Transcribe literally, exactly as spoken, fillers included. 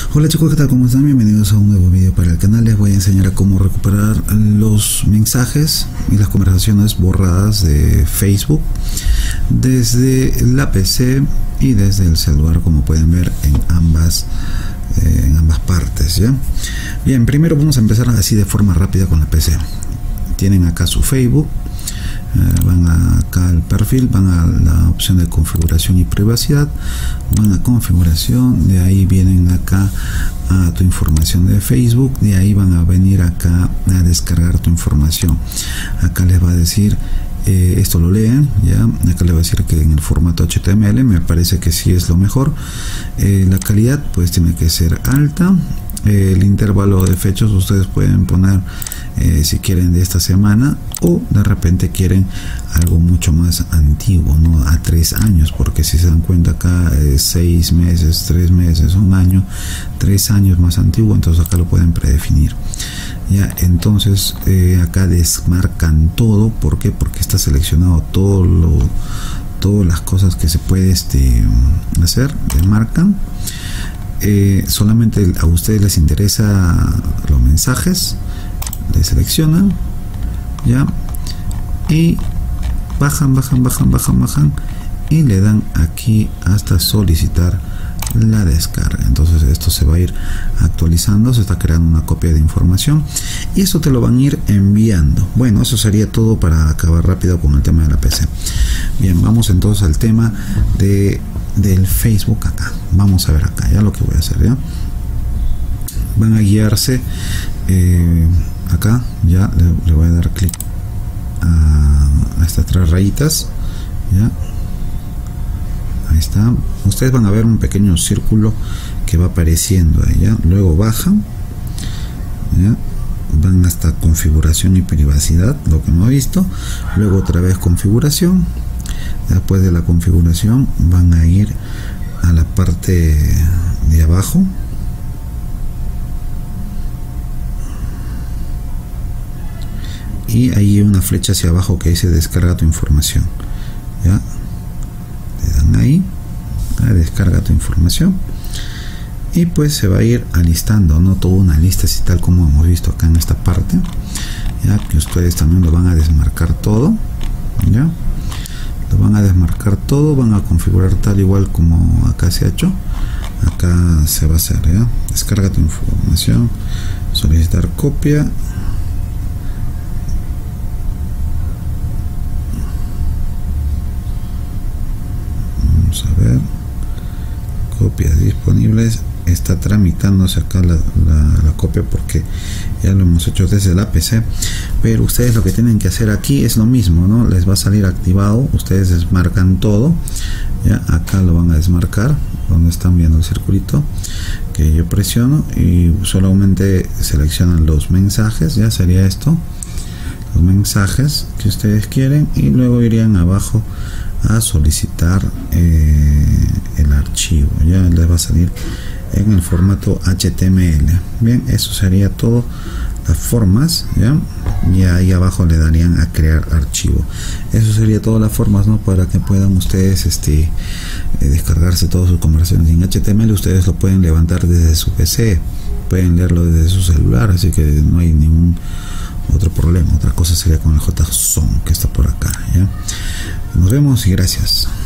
Hola chicos, ¿qué tal? ¿Cómo están? Bienvenidos a un nuevo video para el canal. Les voy a enseñar a cómo recuperar los mensajes y las conversaciones borradas de Facebook desde la P C y desde el celular, como pueden ver en ambas eh, en ambas partes, ¿ya? Bien, primero vamos a empezar así de forma rápida con la P C. Tienen acá su Facebook. Uh, van a, acá al perfil, van a la opción de configuración y privacidad, van a configuración, de ahí vienen acá a tu información de Facebook, de ahí van a venir acá a descargar tu información. Acá les va a decir, eh, esto lo leen, ya, acá les va a decir que en el formato H T M L, me parece que sí es lo mejor. Eh, la calidad pues tiene que ser alta. Eh, el intervalo de fechas ustedes pueden poner eh, si quieren de esta semana, o de repente quieren algo mucho más antiguo, ¿no? A tres años, porque si se dan cuenta acá es seis meses, tres meses, un año, tres años más antiguo, entonces acá lo pueden predefinir. Ya, entonces eh, acá desmarcan todo. ¿Por qué? Porque está seleccionado todo lo, todas las cosas que se puede este, hacer, desmarcan. Eh, solamente a ustedes les interesa los mensajes, les seleccionan, ya, y bajan, bajan, bajan, bajan, bajan y le dan aquí hasta solicitar la descarga. Entonces esto se va a ir actualizando, se está creando una copia de información y eso te lo van a ir enviando. Bueno, eso sería todo para acabar rápido con el tema de la P C. Bien, vamos entonces al tema de del Facebook. Acá vamos a ver acá ya lo que voy a hacer. Ya van a guiarse eh, acá, ya le, le voy a dar clic a, a estas tres rayitas, ya, ahí está. Ustedes van a ver un pequeño círculo que va apareciendo ahí, ya. Luego bajan, ya, van hasta configuración y privacidad, lo que hemos visto. Luego otra vez configuración. Después de la configuración van a ir a la parte de abajo, y ahí hay una flecha hacia abajo que dice descarga tu información, ya, le dan ahí a descarga tu información y pues se va a ir alistando, no toda una lista así tal como hemos visto acá en esta parte, ya, que ustedes también lo van a desmarcar todo, ya. Lo van a desmarcar todo, van a configurar tal igual como acá se ha hecho. Acá se va a hacer, ¿ya? Descarga tu información, solicitar copia. Vamos a ver, copias disponibles. Está tramitándose acá la, la, la copia porque ya lo hemos hecho desde la P C, pero ustedes lo que tienen que hacer aquí es lo mismo, ¿no? Les va a salir activado, ustedes desmarcan todo, ya, acá lo van a desmarcar donde están viendo el circulito que yo presiono y solamente seleccionan los mensajes, ya sería esto, los mensajes que ustedes quieren, y luego irían abajo a solicitar eh, el archivo, ya les va a salir en el formato H T M L. Bien, eso sería todo, las formas, ya, y ahí abajo le darían a crear archivo. Eso sería todas las formas, ¿no? Para que puedan ustedes este eh, descargarse todas sus conversaciones en H T M L. Ustedes lo pueden levantar desde su P C, pueden leerlo desde su celular, así que no hay ningún otro problema. Otra cosa sería con el JSON que está por acá, ya. Nos vemos y gracias.